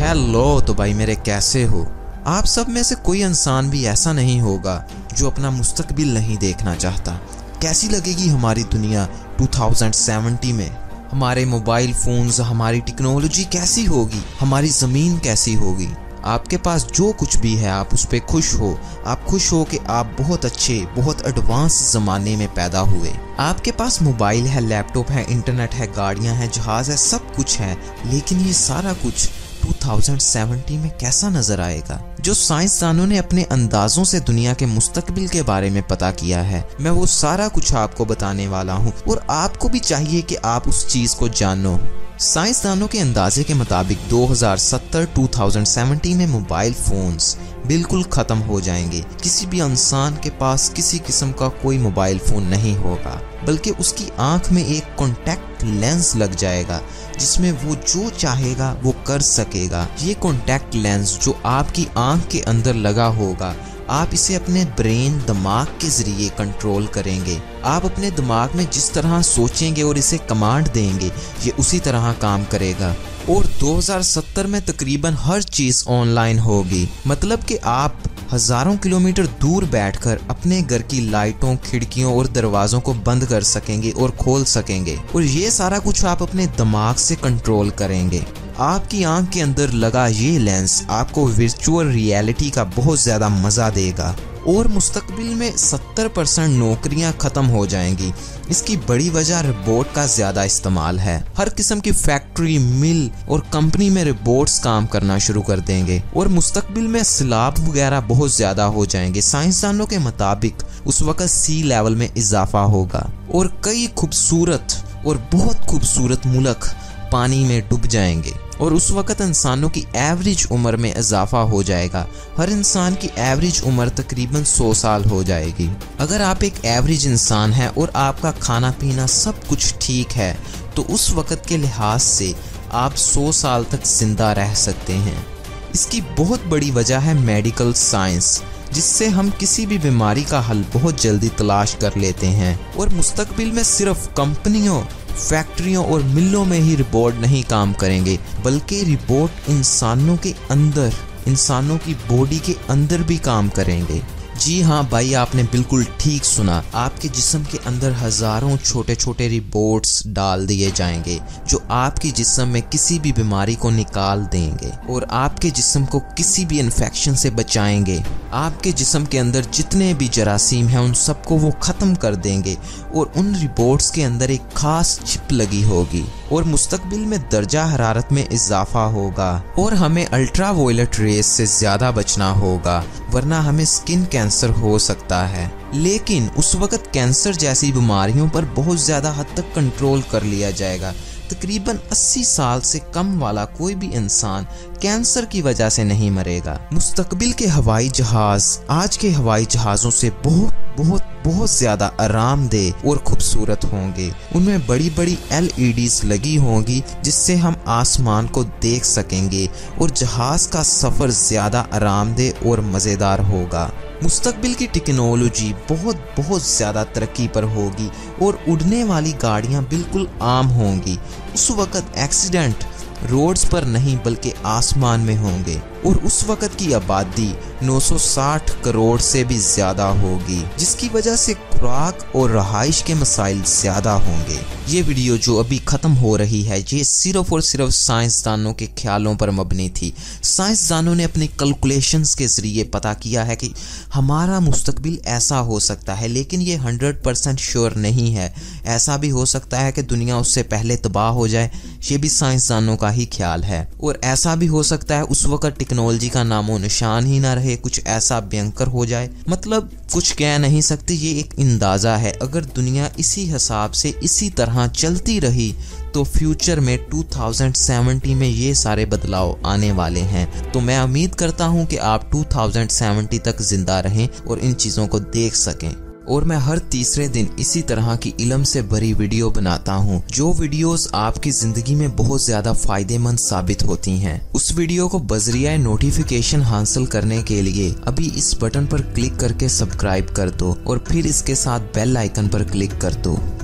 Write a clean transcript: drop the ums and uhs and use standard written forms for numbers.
Hello तो भाई मेरे कैसे हो आप सब में से कोई इंसान भी ऐसा नहीं होगा जो अपना मुस्तकबिल नहीं देखना चाहता। कैसी लगेगी हमारी दुनिया 2070 में, हमारे मोबाइल फोन्स, हमारी टेक्नोलॉजी कैसी होगी, हमारी ज़मीन कैसी होगी। आपके पास जो कुछ भी है आप उस पर खुश हो। आप खुश हो कि आप बहुत अच्छे, बहुत एडवांस ज़माने में पैदा हुए। आपके पास मोबाइल है, लैपटॉप है, इंटरनेट है, गाड़ियां हैं, जहाज है, सब कुछ है। लेकिन ये सारा कुछ 2070 में कैसा नजर आएगा? जो साइंसदानों ने अपने अंदाजों से दुनिया के मुस्तकबिल के बारे में पता किया है, मैं वो सारा कुछ आपको बताने वाला हूँ और आपको भी चाहिए कि आप उस चीज को जानो। साइंसदानों के अंदाजे के मुताबिक 2070 में मोबाइल फोन्स बिल्कुल खत्म हो जाएंगे। किसी भी इंसान के पास किसी किस्म का कोई मोबाइल फोन नहीं होगा, बल्कि उसकी आंख में एक कॉन्टैक्ट लेंस लग जाएगा जिसमें वो जो चाहेगा वो कर सकेगा। ये कॉन्टैक्ट लेंस जो आपकी आंख के अंदर लगा होगा, आप इसे अपने ब्रेन, दिमाग के जरिए कंट्रोल करेंगे। आप अपने दिमाग में जिस तरह सोचेंगे और इसे कमांड देंगे, ये उसी तरह काम करेगा। और 2070 में तकरीबन हर चीज ऑनलाइन होगी। मतलब कि आप हजारों किलोमीटर दूर बैठकर अपने घर की लाइटों, खिड़कियों और दरवाजों को बंद कर सकेंगे और खोल सकेंगे। और ये सारा कुछ आप अपने दिमाग से कंट्रोल करेंगे। आपकी आंख के अंदर लगा ये लेंस आपको वर्चुअल रियलिटी का बहुत ज्यादा मजा देगा। और मुस्तकबिल में 70% नौकरियां खत्म हो जाएंगी। इसकी बड़ी वजह रोबोट का ज्यादा इस्तेमाल है। हर किस्म की फैक्ट्री, मिल और कंपनी में रोबोट्स काम करना शुरू कर देंगे। और मुस्तकबिल में सैलाब वगैरह बहुत ज्यादा हो जाएंगे। साइंसदानों के मुताबिक उस वक्त सी लेवल में इजाफा होगा और कई खूबसूरत और बहुत खूबसूरत मुल्क पानी में डूब जाएंगे। और उस वक्त इंसानों की एवरेज उम्र में इजाफा हो जाएगा। हर इंसान की एवरेज उम्र तकरीबन 100 साल हो जाएगी। अगर आप एक एवरेज इंसान हैं और आपका खाना पीना सब कुछ ठीक है, तो उस वक्त के लिहाज से आप 100 साल तक जिंदा रह सकते हैं। इसकी बहुत बड़ी वजह है मेडिकल साइंस, जिससे हम किसी भी बीमारी का हल बहुत जल्दी तलाश कर लेते हैं। और मुस्तकबिल में सिर्फ कंपनियों, फैक्ट्रियों और मिलों में ही रोबोट नहीं काम करेंगे, बल्कि रोबोट इंसानों के अंदर, इंसानों की बॉडी के अंदर भी काम करेंगे। जी हाँ भाई, आपने बिल्कुल ठीक सुना। आपके जिस्म के अंदर हजारों छोटे छोटे रोबोट्स डाल दिए जाएंगे जो आपके जिस्म में किसी भी बीमारी को निकाल देंगे और आपके जिस्म को किसी भी इन्फेक्शन से बचाएंगे। आपके जिस्म के अंदर जितने भी जरासीम हैं उन सबको वो ख़त्म कर देंगे और उन रोबोट्स के अंदर एक खास चिप लगी होगी। और मुस्तकबिल में दर्जा हरारत में इजाफा होगा और हमें अल्ट्रावायलेट रेस से ज़्यादा बचना होगा, वरना हमें स्किन कैंसर हो सकता है। लेकिन उस वक्त कैंसर जैसी बीमारियों पर बहुत ज़्यादा हद तक कंट्रोल कर लिया जाएगा। तकरीबन 80 साल से कम वाला कोई भी इंसान कैंसर की वजह से नहीं मरेगा। मुस्तकबिल के हवाई जहाज आज के हवाई जहाज़ों से बहुत बहुत बहुत ज्यादा आरामदेह और खूबसूरत होंगे। उनमें बड़ी बड़ी LEDs लगी होंगी जिससे हम आसमान को देख सकेंगे और जहाज का सफर ज्यादा आरामदेह और मजेदार होगा। मुस्तकबिल की टेक्नोलॉजी बहुत बहुत ज़्यादा तरक्की पर होगी और उड़ने वाली गाड़ियां बिल्कुल आम होंगी। उस वक्त एक्सीडेंट रोड्स पर नहीं बल्कि आसमान में होंगे और उस वक्त की आबादी 960 करोड़ से भी ज़्यादा होगी, जिसकी वजह से खुराक और रहाइश के मसाइल ज़्यादा होंगे। ये वीडियो जो अभी ख़त्म हो रही है, ये सिर्फ और सिर्फ साइंसदानों के ख्यालों पर मबनी थी। साइंसदानों ने अपने कैलकुलेशंस के ज़रिए पता किया है कि हमारा मुस्तकबिल ऐसा हो सकता है, लेकिन ये 100% श्योर नहीं है। ऐसा भी हो सकता है कि दुनिया उससे पहले तबाह हो जाए, ये भी साइंसदानों का ही ख्याल है। और ऐसा भी हो सकता है उस वक्त टेक्नोलॉजी का नामो निशान ही ना रहे, कुछ ऐसा भयंकर हो जाए। मतलब कुछ कह नहीं सकते, ये एक अंदाज़ा है। अगर दुनिया इसी हिसाब से इसी तरह चलती रही तो फ्यूचर में 2070 में ये सारे बदलाव आने वाले हैं। तो मैं उम्मीद करता हूँ कि आप 2070 तक जिंदा रहें और इन चीज़ों को देख सकें। और मैं हर तीसरे दिन इसी तरह की इल्म से भरी वीडियो बनाता हूँ, जो वीडियोस आपकी जिंदगी में बहुत ज्यादा फायदेमंद साबित होती हैं। उस वीडियो को बजरिया नोटिफिकेशन हासिल करने के लिए अभी इस बटन पर क्लिक करके सब्सक्राइब कर दो और फिर इसके साथ बेल आइकन पर क्लिक कर दो।